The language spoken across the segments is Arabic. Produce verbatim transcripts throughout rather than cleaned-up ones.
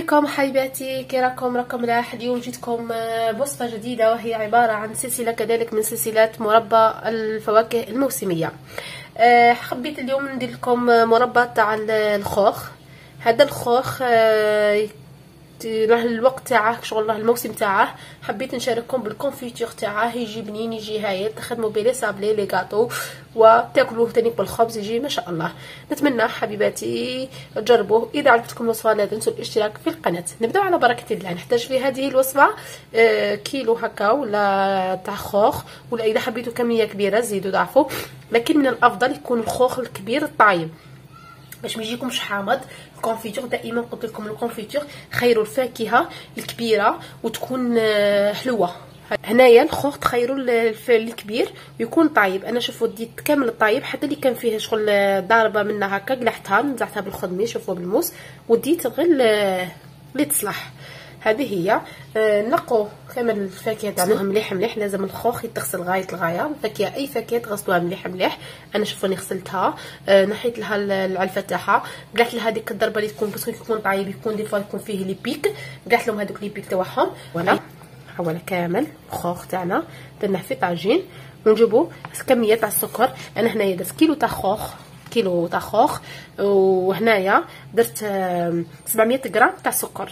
بكم حبيباتي، كي راكم راكم ملاح. اليوم جيتكم بوصفه جديده وهي عباره عن سلسله كذلك من سلسلات مربى الفواكه الموسميه. أه حبيت اليوم ندير لكم مربى تاع الخوخ. هذا الخوخ أه راه الوقت تاعه شغل، راه الموسم تاعه. حبيت نشارككم بالكونفيتور تاعه، يجي بنين يجي هايل، تخدموا بيه لي صابلي لي غاطو وتاكلوه تاني بالخبز، يجي ما شاء الله. نتمنى حبيباتي تجربوه. اذا عجبتكم الوصفه لا تنسوا الاشتراك في القناه. نبداو على بركه الله. نحتاج في هذه الوصفه آه كيلو هكا ولا تاع خوخ، ولا اذا حبيتوا كميه كبيره زيدوا ضعفوا، لكن من الافضل يكون الخوخ الكبير الطايب باش ما يجيكمش حامض. الكونفيتور دائما قلت لكم الكونفيتور خيروا الفاكهه الكبيره وتكون حلوه. هنايا الخوخ تخيروا الكبير ويكون طايب. انا شوفوا ديت كامل الطايب، حتى اللي كان فيه شغل ضاربه منها هكا قلعتها نزعتها بالخدمي، شوفوا بالموس، وديت غير اللي تصلح. هذه هي. نقوا كامل الفاكهه تاعنا مليح مليح. لازم الخوخ يتغسل غايه الغايه. الفاكهه اي فاكهه تغسلوها مليح مليح. انا شوفوني غسلتها، نحيت لها العلفه تاعها، قلعت لها هذيك الضربه اللي تكون باسكو يكون طايب يكون دي فوا يكون فيه لي بيك، قلعت لهم هذوك لي بيك تاعهم. ولا حول كامل الخوخ تاعنا درناه في طاجين، ونجيبوا كميه تاع السكر. انا هنايا درت كيلو تاع خوخ، كيلو تاع خوخ، وهنايا درت سبعمية غرام تاع سكر.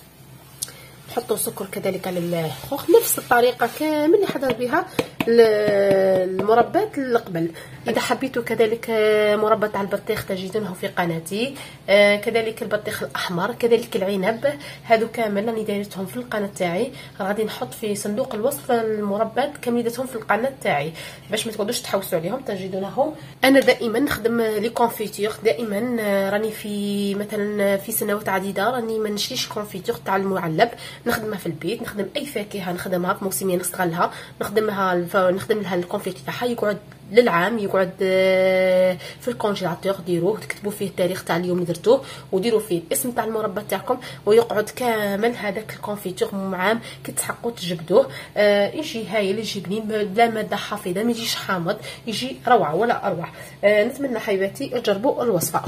نحطوا سكر كذلك على الخوخ نفس الطريقه كامل اللي حضر بها المربات اللي قبل. اذا حبيتوا كذلك مربى تاع البطيخ تجدونه في قناتي، كذلك البطيخ الاحمر، كذلك العنب، هادو كامل راني دايرتهم في القناه تاعي. غادي نحط في صندوق الوصف المربات كاملتهم في القناه تاعي باش ما تقعدوش تحوسوا عليهم، تجدونهم. انا دائما نخدم لي كونفيتور، دائما راني في مثلا في سنوات عديده راني ما نشريش كونفيتور تاع المعلب، نخدمها في البيت. نخدم اي فاكهه نخدمها في موسميه نستغلها، نخدمها نخدم لها الكونفيت تاعها يقعد للعام، يقعد في الكونجيلاتور. ديروه تكتبوا فيه التاريخ تاع اليوم اللي درتوه، وديروا فيه الاسم تاع المربى تاعكم، ويقعد كامل هذاك الكونفيتور عام كي تحقوا تجبدوه. آه يجي هايل، يجي بنين بلا ماده حافظه، ما يجيش حامض، يجي روعه ولا اروع. آه نتمنى حبيباتي تجربوا الوصفه.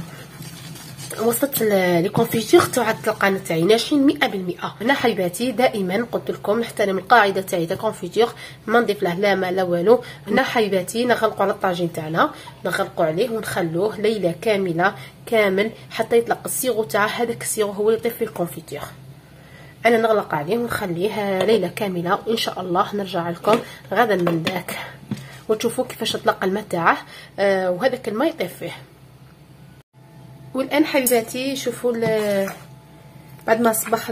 وصلت لي كونفيتور تاع القناه تاعي ناشفين مئة بالمئة. هنا حبيباتي دائما قلت لكم نحترم القاعده تاعي تاع الكونفيتور، ما نضيف له لا ما لا والو. هنا حبيباتي نغلقوا على الطاجين تاعنا، نغلقوا عليه ونخلوه ليله كامله كامل حتى يطلق السيغو تاعه. هذاك السيغو هو اللي يطيب في الكونفيتور. انا نغلق عليه ونخليه ليله كامله، وان شاء الله نرجع لكم غدا من ذاك وتشوفوا كيفاش يطلق الماء تاعه، آه وهذاك الماء يطيب فيه. والان حبيباتي شوفوا بعد ما صبح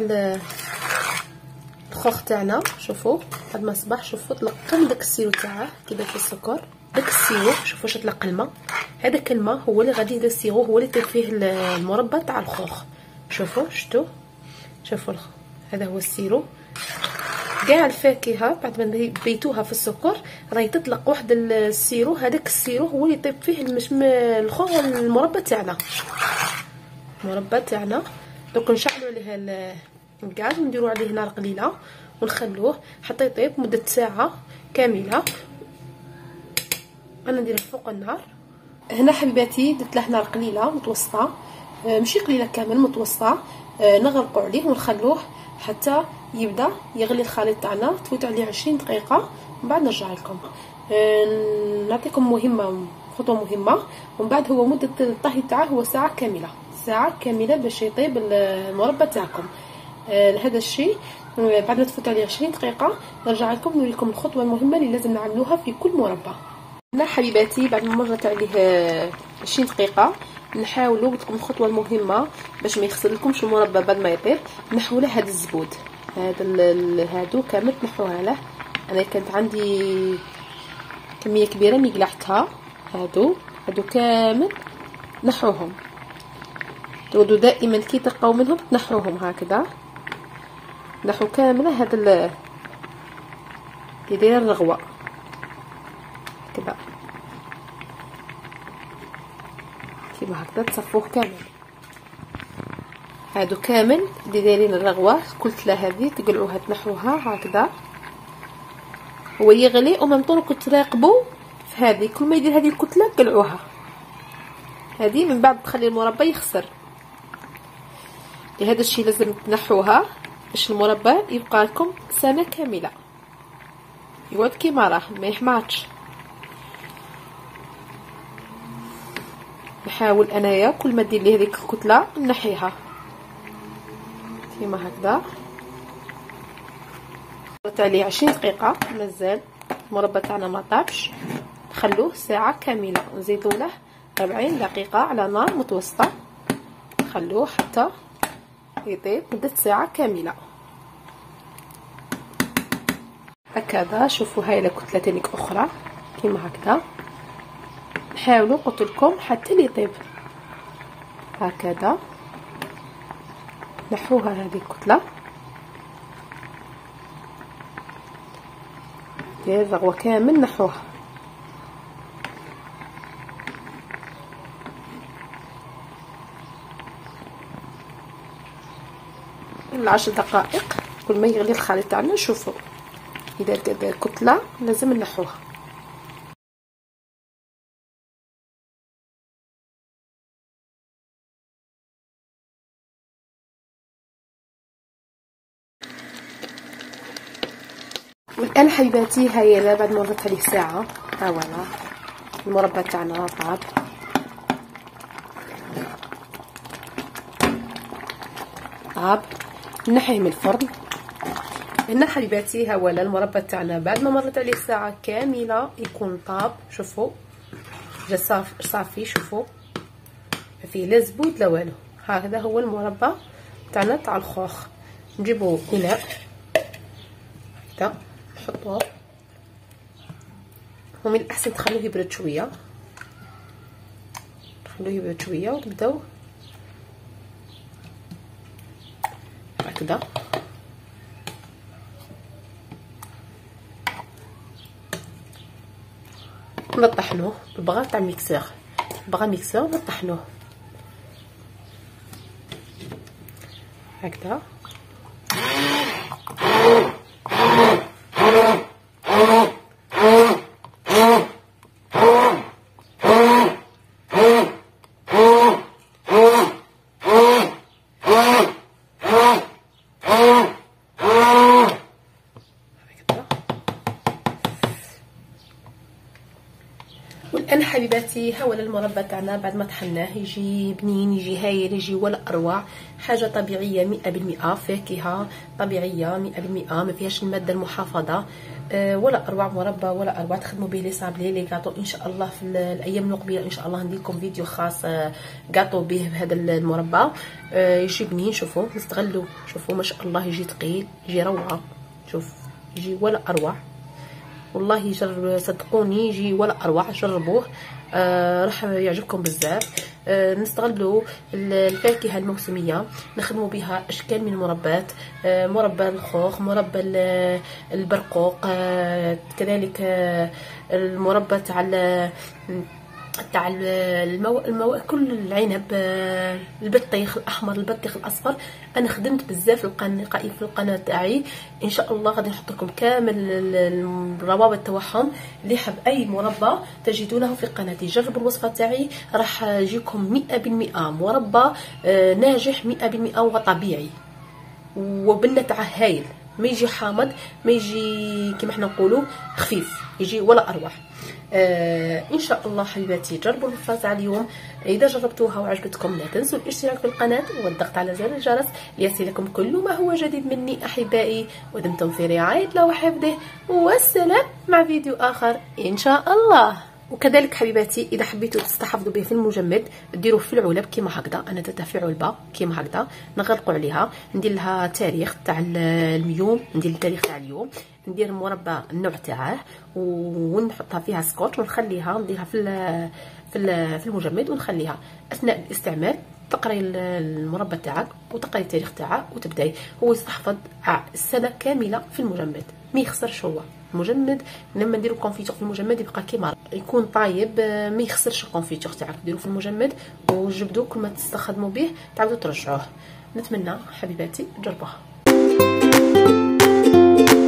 الخوخ تاعنا، شوفوا بعد ما صبح شوفوا طلقوا داك السيرو تاعه كي داك السكر، داك السيرو شوفوا واش طلق الماء. هذاك الماء هو اللي غادي يدير السيرو، هو اللي يطيب فيه المربى تاع الخوخ. شوفوا شفتوا شوفوا هذا هو السيرو. كاع الفاكهه بعد ما بيتوها في السكر راهي تطلق واحد السيرو، هذاك السيرو هو اللي يطيب فيه الخوخ المربى تاعنا. المربى تاعنا دوك نشعلوا عليه الغاز ونديروا عليه نار قليله ونخلوه حتى يطيب مده ساعه كامله. انا نديره فوق النار. هنا حبيباتي درت له نار قليله متوسطه، ماشي قليله كامل متوسطه. نغلقوا عليه ونخلوه حتى يبدا يغلي الخليط تاعنا. تفوت عليه عشرين دقيقه من بعد نرجع لكم. نعطيكم مهمه خطوه مهمه، ومن بعد هو مده الطهي تاعه هو ساعه كامله، ساعه كامله باش يطيب المربى تاعكم. لهذا الشيء بعد ما تفوت عليه عشرين دقيقه نرجع لكم نوريكم الخطوه المهمه اللي لازم نعملوها في كل مربى. هنا حبيباتي بعد ما مرت عليه عشرين دقيقه نحاولوا لكم الخطوه المهمه باش ما يخسر لكمش المربى بعد ما يطيب. نحوا له هذا الزبود، هذا هادو كامل نحوها له. انا كانت عندي كميه كبيره مي قلعتها، هادو هادو كامل نحوهم. تودوا دائما كي تلقاو منهم تنحوهم هكذا، نحو كامله هذا اللي داير الرغوه كذا كيما هكذا تصفوه كامل. هادو كامل اللي دايرين الرغوه الكتله هذه تقلعوها تنحوها هكذا، هو يغلي ومام طول تراقبوا في هذه كل ما يدير هذه الكتله قلعوها. هذه من بعد تخلي المربى يخسر. لهذا الشيء لازم تنحوها باش المربى يبقى لكم سنه كامله يقعد كيما راه ما يحماضش. نحاول انايا كل ما دير لي هذيك الكتله نحيها كيما هكذا. درت عليه عشرين دقيقه مازال المربى تاعنا ما طابش، نخلوه ساعه كامله نزيدو له أربعين دقيقه على نار متوسطه، نخلوه حتى يطيب مده ساعه كامله هكذا. شوفوا هاي الكتله تانيك اخرى كيما هكذا، نحاولوا قلت لكم حتى يطيب هكذا. نحوها هذه الكتله ديال الرغوه كامل نحوها. العشر دقائق كل ما يغلي الخليط تاعنا. شوفوا اذا دار كتله لازم نحوها. والان حبيباتي هيا بعد ما وضعت عليه ساعه ها فوالا المربى تاعنا طاب. طاب نحيه من الفرن. هنا حبيباتي ها فوالا المربى تاعنا بعد ما مرت عليه ساعه كامله يكون طاب. شوفوا جا صافي صافي. شوفوا ما فيه لا زبود لا والو. هكذا هو المربى تاعنا تاع الخوخ. نجيبو اناء هكذا نحطوه، ومن الاحسن تخلوه يبرد شويه، تخلوه يبرد شويه وتبداو هكذا نطحنوه بالبغا تاع الميكسور. بغا ميكسور نطحنوه هكذا. والان حبيباتي ها هو المربى تاعنا بعد ما طحناه يجي بنين، يجي هايل، يجي ولا اروع. حاجه طبيعيه مئة بالمئة، فاكهه طبيعيه مئة بالمئة، ما فيهاش الماده المحافظه. أه ولا اروع مربى ولا اروع. تخدموا به لي صابلي لي كاطو ان شاء الله في الايام المقبله ان شاء الله ندير لكم فيديو خاص كاطو به بهذا المربى. أه يجي بنين. شوفوا نستغلوا. شوفوا ما شاء الله يجي ثقيل يجي روعه. شوف يجي ولا اروع والله. جرب صدقوني يجي ولا اروع. جربوه آه راح يعجبكم بزاف. آه نستغلوا الفاكهه الموسميه نخدموا بها اشكال من المربات. آه مربى الخوخ، مربى البرقوق، آه كذلك آه المربى تاع تاع المو... المو... كل العنب، البطيخ الاحمر، البطيخ الاصفر. انا خدمت بزاف القناه في القناه تاعي. ان شاء الله غادي نحط لكم كامل الروابط تاعهم. اللي حاب اي مربى تجدونه في قناتي. جربوا الوصفه تاعي راح يجيكم مئة بالمئة مربى ناجح مئة بالمئة وطبيعي وبالنتاع هايل. ما يجي حامض، ما يجي كما حنا نقولوا خفيف، يجي ولا اروع. آه ان شاء الله حبيباتي جربوا الوصفه تاع اليوم. اذا جربتوها وعجبتكم لا تنسوا الاشتراك في القناه والضغط على زر الجرس ليصلكم كل ما هو جديد مني احبائي. ودمتم في رعايه الله وحفظه، والسلام مع فيديو اخر ان شاء الله. وكذلك حبيباتي اذا حبيتوا تستحفظوا به في المجمد ديروه في العلب كيما هكذا. انا درتها في علبه كيما هكذا نغلقوا عليها، ندير لها تاريخ تاع اليوم، ندير التاريخ تاع اليوم، ندير المربى النوع تاعه ونحطها فيها سكوتش ونخليها نديرها في في في المجمد ونخليها اثناء الاستعمال تقراي المربى تاعك وتقراي التاريخ تاعه وتبداي. هو يستحفظ السنه كامله في المجمد ما يخسرش. هو المجمد لما نديرو كونفيتور في المجمد يبقى كيما يكون طايب ما يخسرش الكونفيتور تاعك. ديروا في المجمد وجبدوه كل ما تستخدموا به تعاودوا ترجعوه. نتمنى حبيباتي تجربوها.